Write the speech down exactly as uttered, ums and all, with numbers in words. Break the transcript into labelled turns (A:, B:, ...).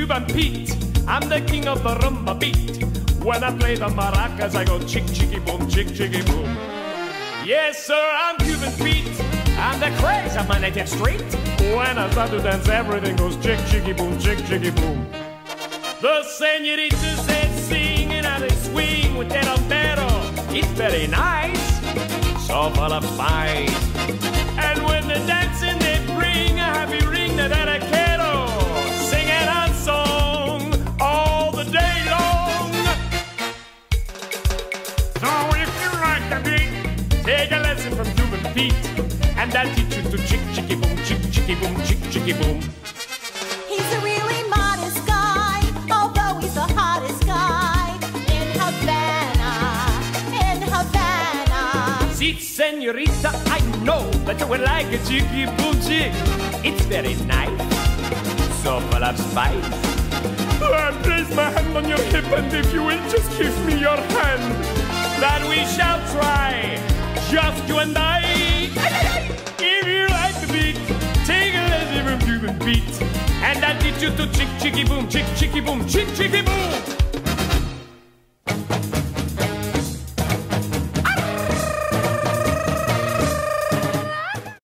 A: Cuban Pete. I'm the king of the rumba beat. When I play the maracas, I go chick, chicky, boom, chick, chicky, boom. Yes, sir, I'm Cuban Pete. I'm the craze of my native street. When I start to dance, everything goes chick, chicky, boom, chick, chicky, boom. The senoritas, they sing and how they swing with their rompero. It's very nice, so full of spice. And when they're dancing, they bring a happy ring to that vaquero, singing a song all the day long. So if you like the beat, take a lesson from Cuban Pete, and that'll teach you to chick, chicky, boom, chick, chicky, boom, chick, chicky, boom.
B: He's a really modest guy, although he's the hottest guy in Havana, in Havana.
A: See, senorita, I know that you would like a chicky boom chick. It's very nice, so full of spice. I place my hand on your hip, and if you will just give me your hand, that we shall try, just you and I. If you like the beat, take a lesson from Cuban Pete, and I'll teach you to chick, chicky, boom, chick, chicky, boom, chick, chicky, boom.